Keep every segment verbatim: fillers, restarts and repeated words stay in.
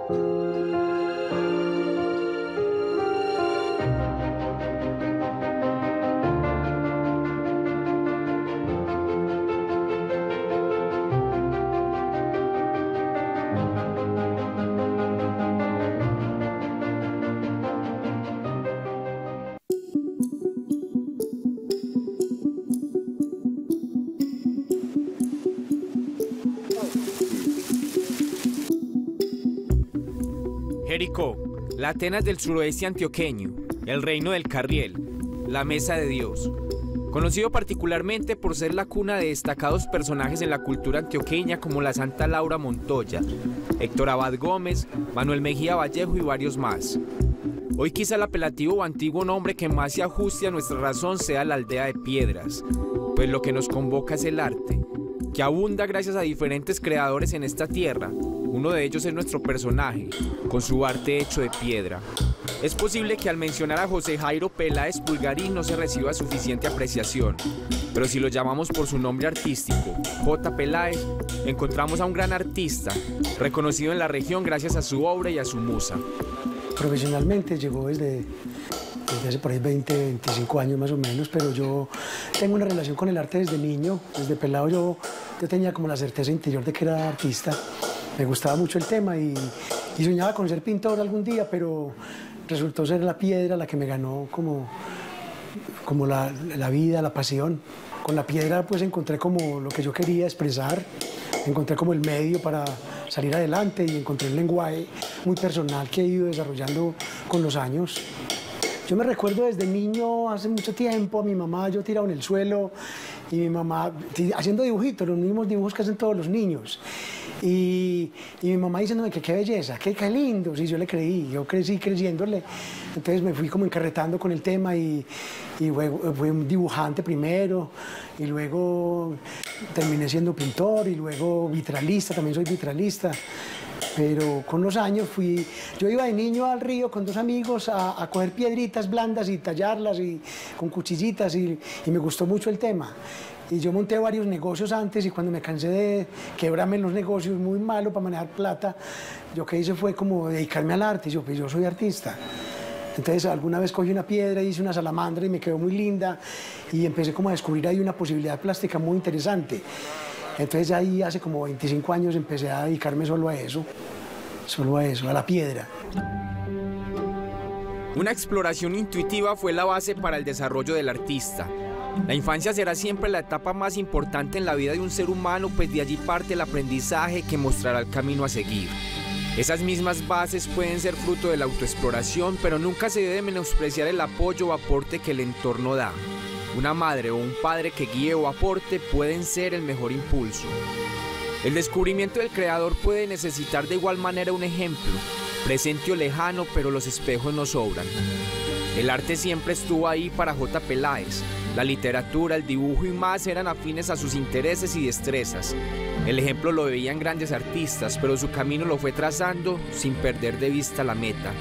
Jericó, la Atenas del suroeste antioqueño, el reino del Carriel, la Mesa de Dios. Conocido particularmente por ser la cuna de destacados personajes en la cultura antioqueña como la Santa Laura Montoya, Héctor Abad Gómez, Manuel Mejía Vallejo y varios más. Hoy quizá el apelativo o antiguo nombre que más se ajuste a nuestra razón sea la Aldea de Piedras, pues lo que nos convoca es el arte, que abunda gracias a diferentes creadores en esta tierra. Uno de ellos es nuestro personaje, con su arte hecho de piedra. Es posible que al mencionar a José Jairo Peláez Pulgarín no se reciba suficiente apreciación, pero si lo llamamos por su nombre artístico, J. Peláez, encontramos a un gran artista, reconocido en la región gracias a su obra y a su musa. Profesionalmente llegó desde, desde hace por ahí veinte, veinticinco años más o menos, pero yo tengo una relación con el arte desde niño. Desde pelado yo, yo tenía como la certeza interior de que era artista. Me gustaba mucho el tema y, y soñaba con ser pintor algún día, pero resultó ser la piedra la que me ganó como, como la, la vida, la pasión. Con la piedra pues encontré como lo que yo quería expresar, encontré como el medio para salir adelante y encontré un lenguaje muy personal que he ido desarrollando con los años. Yo me recuerdo desde niño, hace mucho tiempo, a mi mamá, yo tirado en el suelo y mi mamá haciendo dibujitos, los mismos dibujos que hacen todos los niños. Y, y mi mamá diciéndome que qué belleza, que qué lindo, sí, yo le creí, yo crecí creyéndole. Entonces me fui como encarretando con el tema y, y luego fui un dibujante primero y luego terminé siendo pintor y luego vitralista, también soy vitralista. Pero con los años fui, yo iba de niño al río con dos amigos a, a coger piedritas blandas y tallarlas y, con cuchillitas y, y me gustó mucho el tema. Y yo monté varios negocios antes y cuando me cansé de quebrarme en los negocios, muy malo para manejar plata, yo que hice fue como dedicarme al arte. Y yo, pues yo soy artista. Entonces alguna vez cogí una piedra, hice una salamandra y me quedó muy linda y empecé como a descubrir ahí una posibilidad plástica muy interesante. Entonces ahí hace como veinticinco años empecé a dedicarme solo a eso, solo a eso, a la piedra. Una exploración intuitiva fue la base para el desarrollo del artista. La infancia será siempre la etapa más importante en la vida de un ser humano, pues de allí parte el aprendizaje que mostrará el camino a seguir. Esas mismas bases pueden ser fruto de la autoexploración, pero nunca se debe menospreciar el apoyo o aporte que el entorno da. Una madre o un padre que guíe o aporte pueden ser el mejor impulso. El descubrimiento del creador puede necesitar de igual manera un ejemplo, presente o lejano, pero los espejos no sobran. El arte siempre estuvo ahí para J. Peláez. La literatura, el dibujo y más eran afines a sus intereses y destrezas. El ejemplo lo veían grandes artistas, pero su camino lo fue trazando sin perder de vista la meta.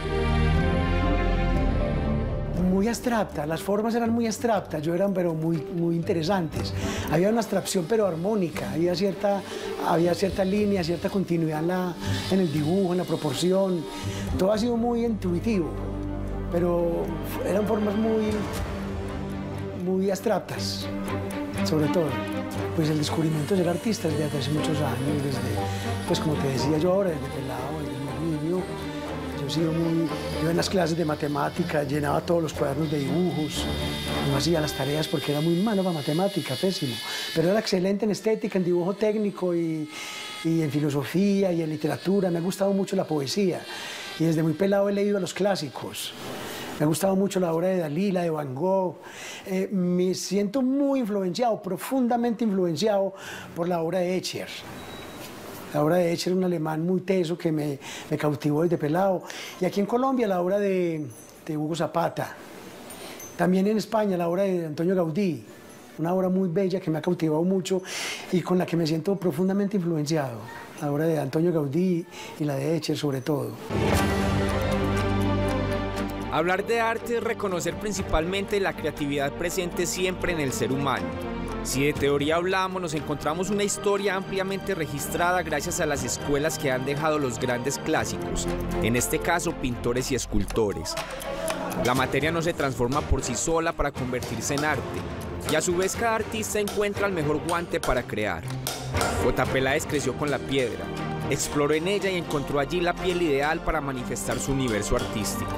Muy abstracta, las formas eran muy abstractas, yo eran pero muy, muy interesantes. Había una abstracción pero armónica, había cierta, había cierta línea, cierta continuidad en, la, en el dibujo, en la proporción. Todo ha sido muy intuitivo, pero eran formas muy, muy abstractas, sobre todo. Pues el descubrimiento de ser artista desde hace muchos años, desde, pues como te decía yo ahora, desde pelado, desde muy niño. Yo he sido muy, yo en las clases de matemática llenaba todos los cuadernos de dibujos, no hacía las tareas porque era muy malo para matemática, pésimo, pero era excelente en estética, en dibujo técnico y, y en filosofía y en literatura. Me ha gustado mucho la poesía y desde muy pelado he leído a los clásicos. Me ha gustado mucho la obra de Dalí, la de Van Gogh. Eh, me siento muy influenciado, profundamente influenciado por la obra de Escher. La obra de Escher, un alemán muy teso que me, me cautivó desde pelado. Y aquí en Colombia la obra de, de Hugo Zapata. También en España la obra de Antonio Gaudí. Una obra muy bella que me ha cautivado mucho y con la que me siento profundamente influenciado. La obra de Antonio Gaudí y la de Escher sobre todo. Hablar de arte es reconocer principalmente la creatividad presente siempre en el ser humano. Si de teoría hablamos, nos encontramos una historia ampliamente registrada gracias a las escuelas que han dejado los grandes clásicos, en este caso pintores y escultores. La materia no se transforma por sí sola para convertirse en arte, y a su vez cada artista encuentra el mejor guante para crear. J. Peláez creció con la piedra, exploró en ella y encontró allí la piel ideal para manifestar su universo artístico.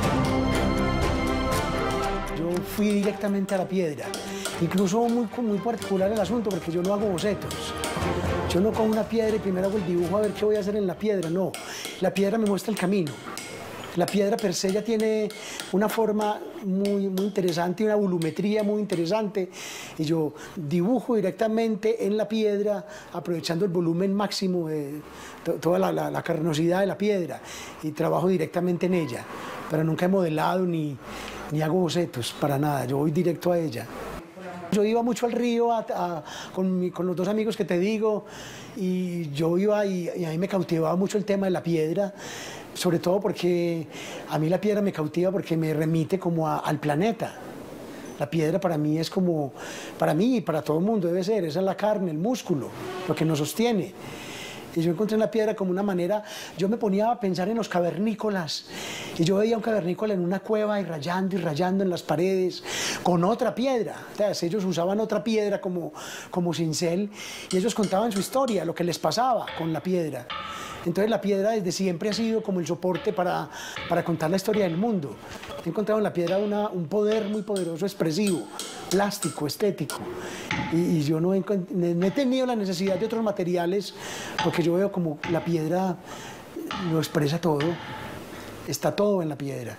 Yo fui directamente a la piedra, incluso muy, muy particular el asunto porque yo no hago bocetos. Yo no cojo una piedra y primero hago el dibujo a ver qué voy a hacer en la piedra, no. La piedra me muestra el camino. La piedra per se ya tiene una forma muy, muy interesante, una volumetría muy interesante, y yo dibujo directamente en la piedra, aprovechando el volumen máximo de to toda la, la, la carnosidad de la piedra, y trabajo directamente en ella, pero nunca he modelado ni, ni hago bocetos, para nada, yo voy directo a ella. Yo iba mucho al río a, a, con, mi, con los dos amigos que te digo, y yo iba y, y a mí me cautivaba mucho el tema de la piedra, sobre todo porque a mí la piedra me cautiva porque me remite como a, al planeta. La piedra para mí es como, para mí y para todo el mundo debe ser, esa es la carne, el músculo, lo que nos sostiene. Y yo encontré en la piedra como una manera, yo me ponía a pensar en los cavernícolas, y yo veía un cavernícola en una cueva y rayando y rayando en las paredes con otra piedra. Entonces, ellos usaban otra piedra como, como cincel, y ellos contaban su historia, lo que les pasaba con la piedra. Entonces la piedra desde siempre ha sido como el soporte para, para contar la historia del mundo. He encontrado en la piedra una, un poder muy poderoso, expresivo, plástico, estético. Y, y yo no he, no he tenido la necesidad de otros materiales porque yo veo como la piedra lo expresa todo, está todo en la piedra.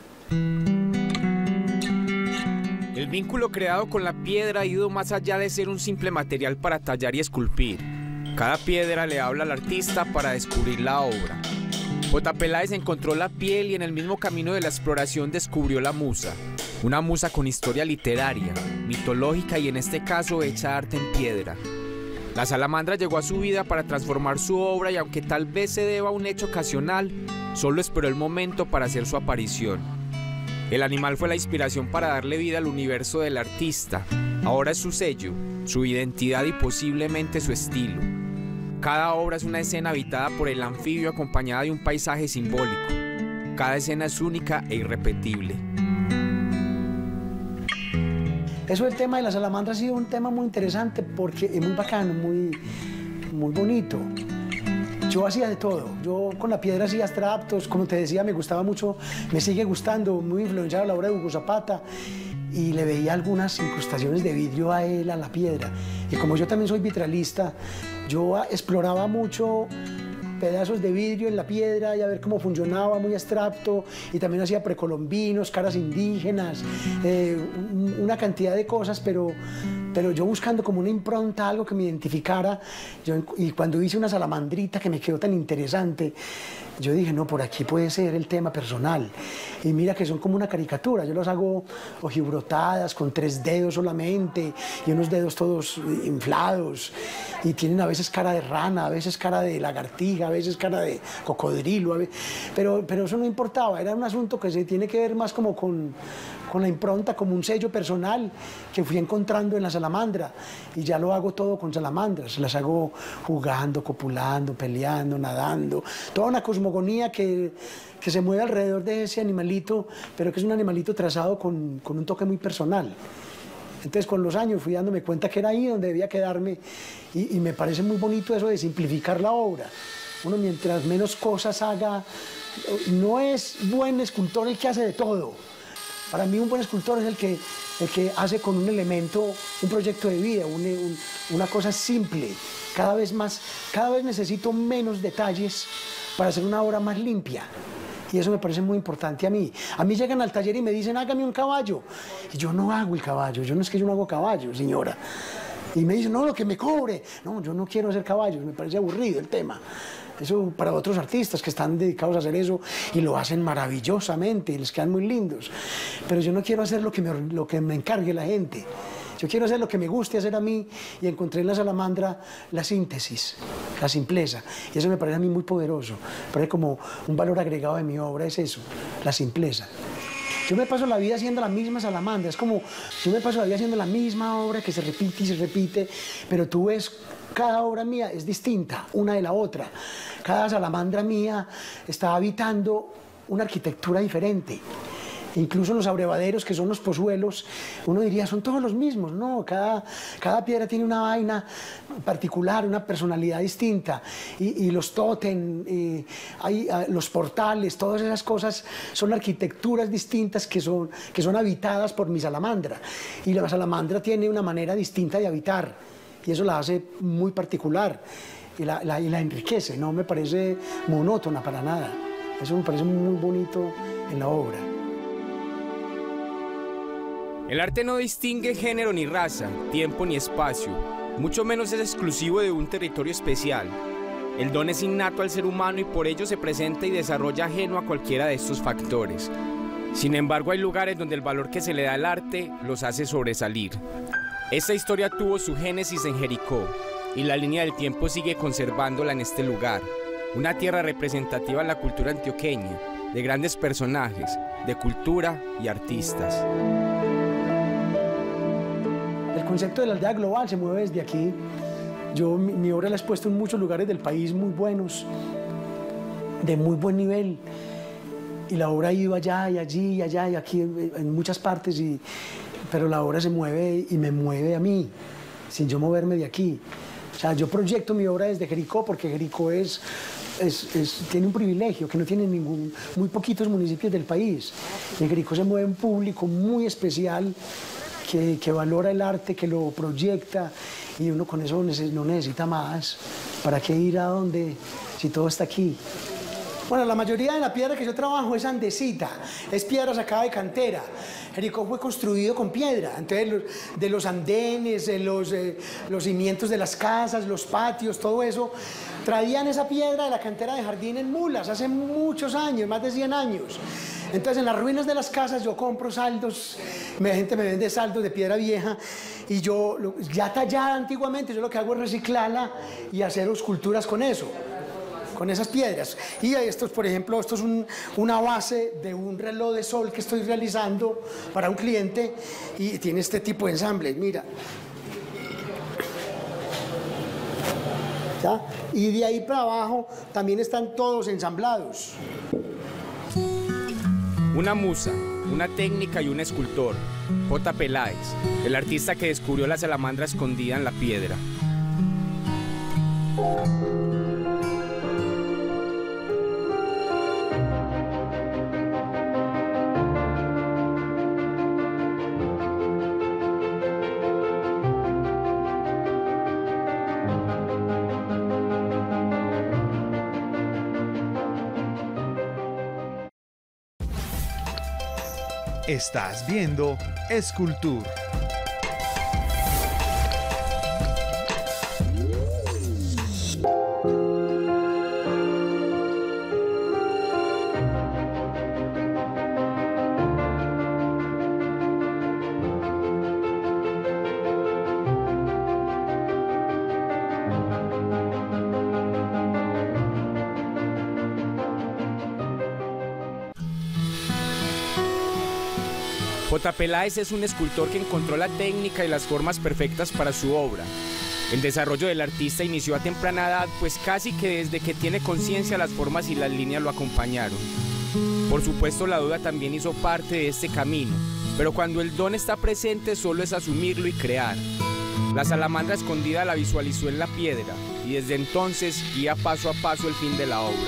El vínculo creado con la piedra ha ido más allá de ser un simple material para tallar y esculpir. Cada piedra le habla al artista para descubrir la obra. J. Peláez encontró la piel y en el mismo camino de la exploración descubrió la musa. Una musa con historia literaria, mitológica y en este caso hecha arte en piedra. La salamandra llegó a su vida para transformar su obra y aunque tal vez se deba a un hecho ocasional, solo esperó el momento para hacer su aparición. El animal fue la inspiración para darle vida al universo del artista. Ahora es su sello, su identidad y posiblemente su estilo. Cada obra es una escena habitada por el anfibio acompañada de un paisaje simbólico. Cada escena es única e irrepetible. Eso del tema de la salamandra ha sido un tema muy interesante porque es muy bacano, muy, muy bonito. Yo hacía de todo. Yo con la piedra hacía abstractos, como te decía, me gustaba mucho, me sigue gustando, muy influenciado la obra de Hugo Zapata. Y le veía algunas incrustaciones de vidrio a él, a la piedra. Y como yo también soy vitralista, yo exploraba mucho pedazos de vidrio en la piedra y a ver cómo funcionaba, muy abstracto. Y también hacía precolombinos, caras indígenas, eh, una cantidad de cosas, pero, pero yo buscando como una impronta, algo que me identificara. Yo, y cuando hice una salamandrita que me quedó tan interesante, yo dije, no, por aquí puede ser el tema personal. Y mira que son como una caricatura. Yo los hago ojibrotadas, con tres dedos solamente, y unos dedos todos inflados. Y tienen a veces cara de rana, a veces cara de lagartija, a veces cara de cocodrilo. A veces... Pero, pero eso no importaba. Era un asunto que se tiene que ver más como con, con la impronta, como un sello personal que fui encontrando en la salamandra. Y ya lo hago todo con salamandras. Las hago jugando, copulando, peleando, nadando. Toda una cosmogonía que, que se mueve alrededor de ese animalito, pero que es un animalito trazado con, con un toque muy personal. Entonces, con los años fui dándome cuenta que era ahí donde debía quedarme y, y me parece muy bonito eso de simplificar la obra. Uno mientras menos cosas haga, no es buen escultor el que hace de todo. Para mí un buen escultor es el que, el que hace con un elemento, un proyecto de vida, un, un, una cosa simple. Cada vez más, cada vez necesito menos detalles para hacer una obra más limpia. Y eso me parece muy importante a mí. A mí llegan al taller y me dicen, hágame un caballo. Y yo no hago el caballo, yo no es que yo no hago caballo, señora. Y me dicen, no, lo que me cobre. No, yo no quiero hacer caballos, me parece aburrido el tema. Eso para otros artistas que están dedicados a hacer eso y lo hacen maravillosamente y les quedan muy lindos. Pero yo no quiero hacer lo que me, lo que me encargue la gente. Yo quiero hacer lo que me guste hacer a mí y encontré en la salamandra la síntesis, la simpleza. Y eso me parece a mí muy poderoso. Me parece como un valor agregado de mi obra, es eso, la simpleza. Yo me paso la vida haciendo la misma salamandra, es como yo me paso la vida haciendo la misma obra que se repite y se repite, pero tú ves, cada obra mía es distinta una de la otra. Cada salamandra mía está habitando una arquitectura diferente. Incluso los abrevaderos, que son los pozuelos, uno diría, son todos los mismos. No, cada, cada piedra tiene una vaina particular, una personalidad distinta. Y, y los tótem, y hay, los portales, todas esas cosas son arquitecturas distintas que son, que son habitadas por mi salamandra. Y la salamandra tiene una manera distinta de habitar, y eso la hace muy particular, y la, la, y la enriquece, no me parece monótona para nada. Eso me parece muy bonito en la obra. El arte no distingue género ni raza, tiempo ni espacio, mucho menos es exclusivo de un territorio especial. El don es innato al ser humano y por ello se presenta y desarrolla ajeno a cualquiera de estos factores. Sin embargo, hay lugares donde el valor que se le da al arte los hace sobresalir. Esta historia tuvo su génesis en Jericó y la línea del tiempo sigue conservándola en este lugar, una tierra representativa de la cultura antioqueña, de grandes personajes, de cultura y artistas. El concepto de la aldea global se mueve desde aquí. Yo mi, mi obra la he expuesto en muchos lugares del país muy buenos, de muy buen nivel. Y la obra ha ido allá y allí y allá y aquí en, en muchas partes, y, pero la obra se mueve y me mueve a mí, sin yo moverme de aquí. O sea, yo proyecto mi obra desde Jericó porque Jericó es, es, es, tiene un privilegio que no tienen ningún, muy poquitos municipios del país. En Jericó se mueve un público muy especial que, que valora el arte, que lo proyecta, y uno con eso no necesita más. ¿Para qué ir a donde si todo está aquí? Bueno, la mayoría de la piedra que yo trabajo es andesita, es piedra sacada de cantera. Jericó fue construido con piedra, entonces los, de los andenes, de los, eh, los cimientos de las casas, los patios, todo eso, traían esa piedra de la cantera de Jardín en mulas hace muchos años, más de cien años. Entonces en las ruinas de las casas yo compro saldos, la gente me vende saldos de piedra vieja, y yo, ya tallada antiguamente, yo lo que hago es reciclarla y hacer esculturas con eso, con esas piedras. Y estos, por ejemplo, esto es un, una base de un reloj de sol que estoy realizando para un cliente, y tiene este tipo de ensamble, mira. ¿Ya? Y de ahí para abajo también están todos ensamblados. Una musa, una técnica y un escultor, J. Peláez, el artista que descubrió la salamandra escondida en la piedra. Estás viendo Escultur. J. Peláez es un escultor que encontró la técnica y las formas perfectas para su obra. El desarrollo del artista inició a temprana edad, pues casi que desde que tiene conciencia las formas y las líneas lo acompañaron. Por supuesto, la duda también hizo parte de este camino, pero cuando el don está presente solo es asumirlo y crear. La salamandra escondida la visualizó en la piedra y desde entonces guía paso a paso el fin de la obra.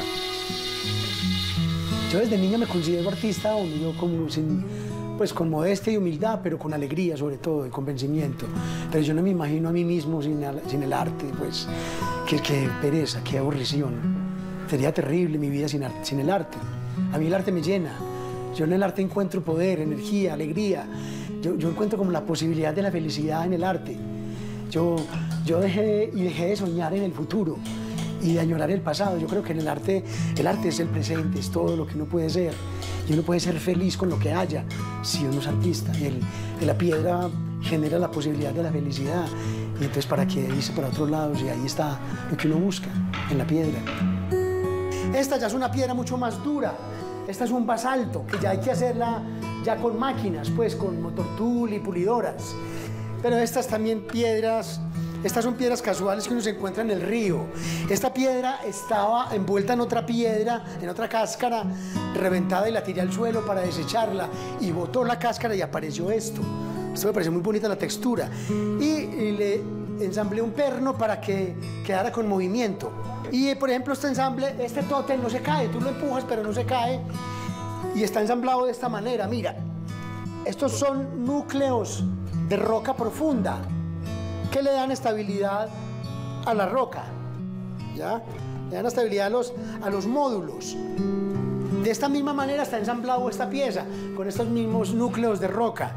Yo desde niño me considero artista, yo como sin... pues con modestia y humildad, pero con alegría sobre todo, y convencimiento. Pero yo no me imagino a mí mismo sin el, sin el arte, pues, qué, qué pereza, qué aburrición. Sería terrible mi vida sin, sin el arte. A mí el arte me llena. Yo en el arte encuentro poder, energía, alegría. Yo, yo encuentro como la posibilidad de la felicidad en el arte. Yo, yo dejé, y dejé de soñar en el futuro y de añorar el pasado. Yo creo que en el arte, el arte es el presente, es todo lo que uno puede ser. Y uno puede ser feliz con lo que haya si uno es artista. Y el, la piedra genera la posibilidad de la felicidad. Y entonces, ¿para qué irse para otros lados? Y ahí está lo que uno busca, en la piedra. Esta ya es una piedra mucho más dura. Esta es un basalto, que ya hay que hacerla ya con máquinas, pues con motor tool y pulidoras. Pero estas también piedras, estas son piedras casuales que uno se encuentra en el río. Esta piedra estaba envuelta en otra piedra, en otra cáscara, reventada, y la tiré al suelo para desecharla, y botó la cáscara y apareció esto. Esto me pareció muy bonita la textura. Y, y le ensamblé un perno para que quedara con movimiento. Y por ejemplo este ensamble, este tótem no se cae, tú lo empujas pero no se cae, y está ensamblado de esta manera, mira. Estos son núcleos de roca profunda que le dan estabilidad a la roca, ¿ya? Le dan estabilidad a los, a los módulos. De esta misma manera está ensamblado esta pieza, con estos mismos núcleos de roca.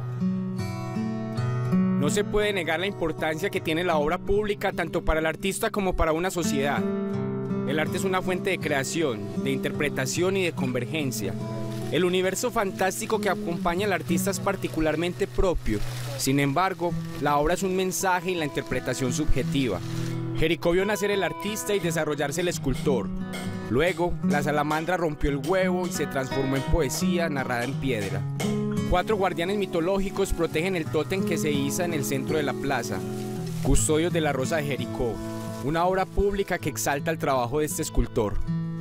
No se puede negar la importancia que tiene la obra pública tanto para el artista como para una sociedad. El arte es una fuente de creación, de interpretación y de convergencia. El universo fantástico que acompaña al artista es particularmente propio. Sin embargo, la obra es un mensaje y la interpretación subjetiva. Jericó vio nacer el artista y desarrollarse el escultor. Luego, la salamandra rompió el huevo y se transformó en poesía narrada en piedra. Cuatro guardianes mitológicos protegen el tótem que se iza en el centro de la plaza, custodios de la Rosa de Jericó, una obra pública que exalta el trabajo de este escultor.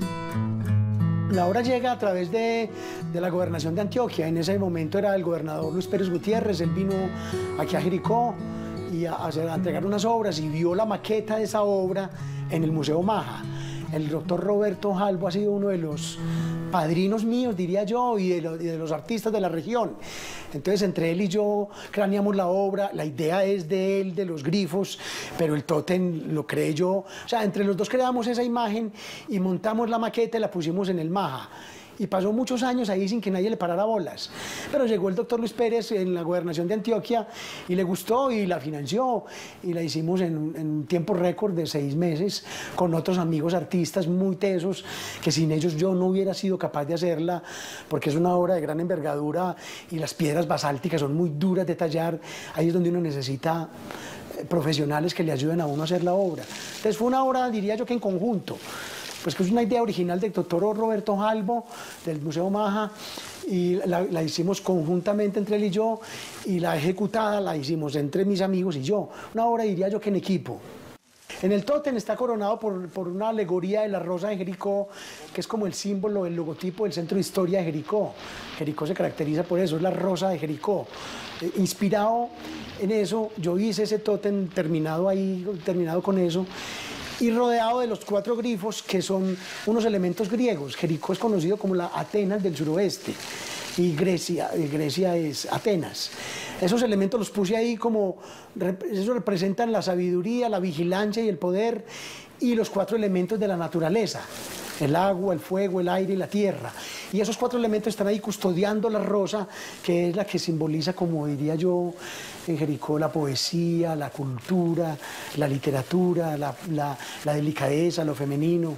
La obra llega a través de, de la gobernación de Antioquia. En ese momento era el gobernador Luis Pérez Gutiérrez. Él vino aquí a Jericó y a, a entregar unas obras, y vio la maqueta de esa obra en el Museo Maja. El doctor Roberto Jalbo ha sido uno de los padrinos míos, diría yo, y de, lo, y de los artistas de la región. Entonces, entre él y yo craneamos la obra. La idea es de él, de los grifos, pero el tótem lo creé yo. O sea, entre los dos creamos esa imagen y montamos la maqueta y la pusimos en el Maja. Y pasó muchos años ahí sin que nadie le parara bolas. Pero llegó el doctor Luis Pérez en la gobernación de Antioquia y le gustó y la financió. Y la hicimos en, en un tiempo récord de seis meses con otros amigos artistas muy tesos, que sin ellos yo no hubiera sido capaz de hacerla, porque es una obra de gran envergadura y las piedras basálticas son muy duras de tallar. Ahí es donde uno necesita profesionales que le ayuden a uno a hacer la obra. Entonces fue una obra, diría yo, que en conjunto. Pues que es una idea original del doctor Roberto Jalbo, del Museo Maja, y la, la hicimos conjuntamente entre él y yo, y la ejecutada la hicimos entre mis amigos y yo. Una obra, diría yo, que en equipo. En el tótem está coronado por, por una alegoría de la Rosa de Jericó, que es como el símbolo, el logotipo del Centro de Historia de Jericó. Jericó se caracteriza por eso, es la Rosa de Jericó. Eh, inspirado en eso, yo hice ese tótem terminado ahí, terminado con eso, y rodeado de los cuatro grifos, que son unos elementos griegos. Jericó es conocido como la Atenas del suroeste, y Grecia, y Grecia es Atenas. Esos elementos los puse ahí como, esos representan la sabiduría, la vigilancia y el poder, y los cuatro elementos de la naturaleza: el agua, el fuego, el aire y la tierra. Y esos cuatro elementos están ahí custodiando la rosa, que es la que simboliza, como diría yo, en Jericó, la poesía, la cultura, la literatura, la, la, la delicadeza, lo femenino.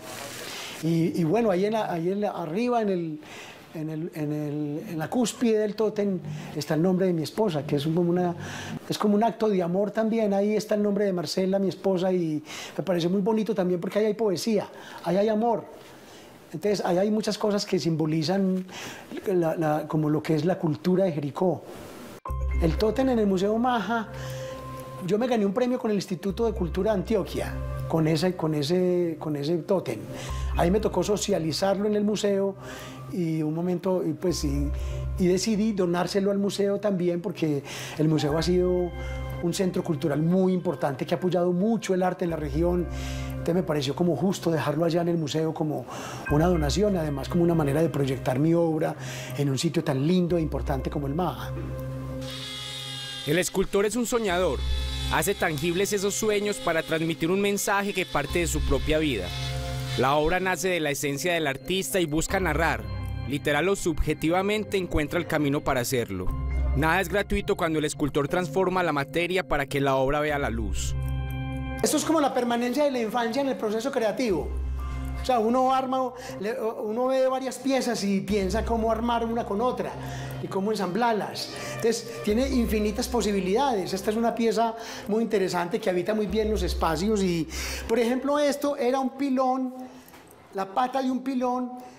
Y, y bueno, ahí, en la, ahí en la, arriba, en, el, en, el, en, el, en la cúspide del tótem, está el nombre de mi esposa, que es como, una, es como un acto de amor también. Ahí está el nombre de Marcela, mi esposa, y me parece muy bonito también porque ahí hay poesía, ahí hay amor. Entonces, ahí hay muchas cosas que simbolizan la, la, como lo que es la cultura de Jericó. El tótem en el Museo Maja, yo me gané un premio con el Instituto de Cultura de Antioquia, con ese, con ese, con ese tótem. Ahí me tocó socializarlo en el museo y un momento, y pues, y, y decidí donárselo al museo también, porque el museo ha sido un centro cultural muy importante que ha apoyado mucho el arte en la región. Entonces me pareció como justo dejarlo allá en el museo como una donación, y además como una manera de proyectar mi obra en un sitio tan lindo e importante como el Maja. El escultor es un soñador. Hace tangibles esos sueños para transmitir un mensaje que parte de su propia vida. La obra nace de la esencia del artista y busca narrar. Literal o subjetivamente encuentra el camino para hacerlo. Nada es gratuito cuando el escultor transforma la materia para que la obra vea la luz. Esto es como la permanencia de la infancia en el proceso creativo. O sea, uno arma, uno ve varias piezas y piensa cómo armar una con otra y cómo ensamblarlas. Entonces, tiene infinitas posibilidades. Esta es una pieza muy interesante que habita muy bien los espacios y, por ejemplo, esto era un pilón, la pata de un pilón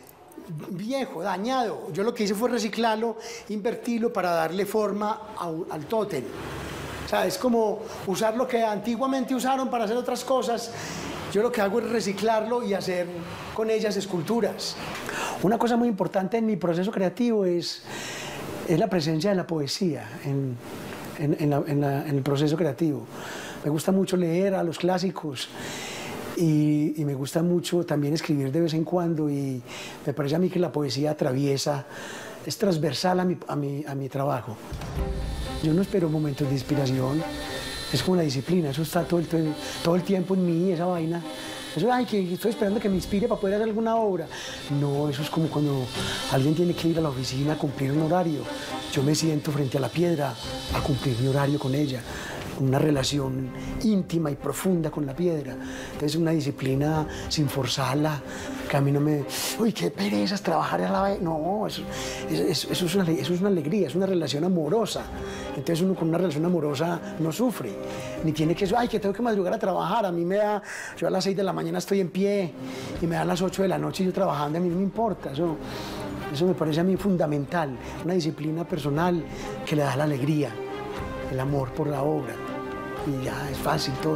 viejo, dañado. Yo lo que hice fue reciclarlo, invertirlo para darle forma a, al tótem. O sea, es como usar lo que antiguamente usaron para hacer otras cosas. Yo lo que hago es reciclarlo y hacer con ellas esculturas. Una cosa muy importante en mi proceso creativo es, es la presencia de la poesía en, en, en, la, en, la, en el proceso creativo. Me gusta mucho leer a los clásicos. Y, y me gusta mucho también escribir de vez en cuando, y me parece a mí que la poesía atraviesa, es transversal a mi, a mi, a mi trabajo. Yo no espero momentos de inspiración, es como una disciplina, eso está todo el, todo el tiempo en mí, esa vaina. Eso, ay, que estoy esperando que me inspire para poder hacer alguna obra. No, eso es como cuando alguien tiene que ir a la oficina a cumplir un horario. Yo me siento frente a la piedra a cumplir mi horario con ella. Una relación íntima y profunda con la piedra. Entonces, una disciplina sin forzarla, que a mí no me... Uy, qué perezas trabajar a la vez. No, eso, eso, eso, es una, eso es una alegría, es una relación amorosa. Entonces, uno con una relación amorosa no sufre, ni tiene que... Ay, que tengo que madrugar a trabajar. A mí me da... Yo a las seis de la mañana estoy en pie y me da a las ocho de la noche y yo trabajando, a mí no me importa. Eso, eso me parece a mí fundamental. Una disciplina personal que le da la alegría, el amor por la obra. Y ya, es fácil todo.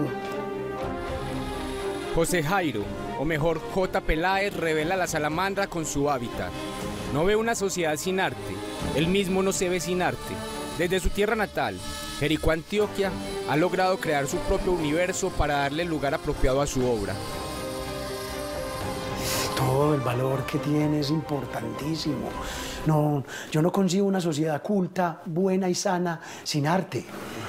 José Jairo, o mejor J. Peláez, revela la salamandra con su hábitat. No ve una sociedad sin arte, él mismo no se ve sin arte. Desde su tierra natal, Jericó, Antioquia, ha logrado crear su propio universo para darle el lugar apropiado a su obra. Todo el valor que tiene es importantísimo. No, yo no concibo una sociedad culta, buena y sana sin arte.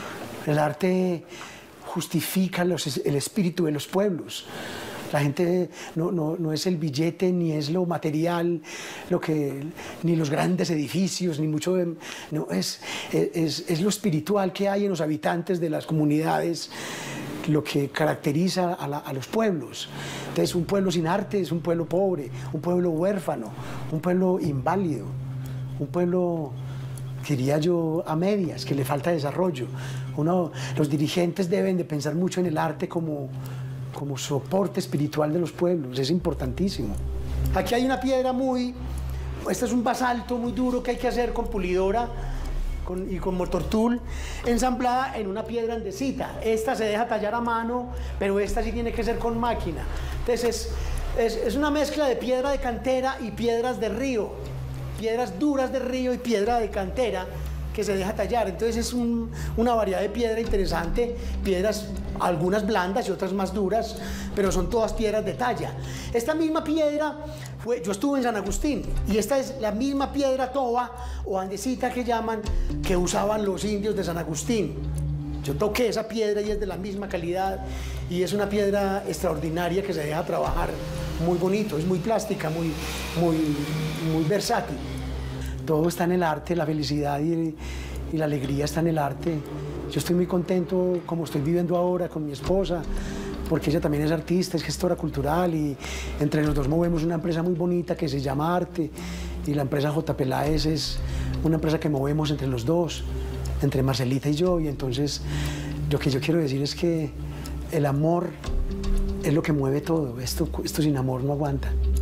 El arte justifica los, el espíritu de los pueblos. La gente no, no, no es el billete, ni es lo material, lo que, ni los grandes edificios, ni mucho... De, no, es, es, es lo espiritual que hay en los habitantes de las comunidades, lo que caracteriza a, la, a los pueblos. Entonces, un pueblo sin arte es un pueblo pobre, un pueblo huérfano, un pueblo inválido, un pueblo, diría yo, a medias, que le falta desarrollo. Uno, los dirigentes deben de pensar mucho en el arte como, como soporte espiritual de los pueblos, es importantísimo. Aquí hay una piedra muy, este es un basalto muy duro que hay que hacer con pulidora con, y con motor tool, ensamblada en una piedra andesita. Esta se deja tallar a mano, pero esta sí tiene que ser con máquina. Entonces es, es, es una mezcla de piedra de cantera y piedras de río, piedras duras de río y piedra de cantera, que se deja tallar. Entonces es un, una variedad de piedra interesante, piedras algunas blandas y otras más duras, pero son todas piedras de talla. Esta misma piedra, fue, yo estuve en San Agustín, y esta es la misma piedra toba o andesita que llaman, que usaban los indios de San Agustín. Yo toqué esa piedra y es de la misma calidad, y es una piedra extraordinaria que se deja trabajar muy bonito, es muy plástica, muy, muy, muy versátil. Todo está en el arte, la felicidad y, y la alegría está en el arte. Yo estoy muy contento como estoy viviendo ahora con mi esposa, porque ella también es artista, es gestora cultural, y entre los dos movemos una empresa muy bonita que se llama Arte, y la empresa J. Peláez es una empresa que movemos entre los dos, entre Marcelita y yo, y entonces lo que yo quiero decir es que el amor es lo que mueve todo. Esto, esto sin amor no aguanta.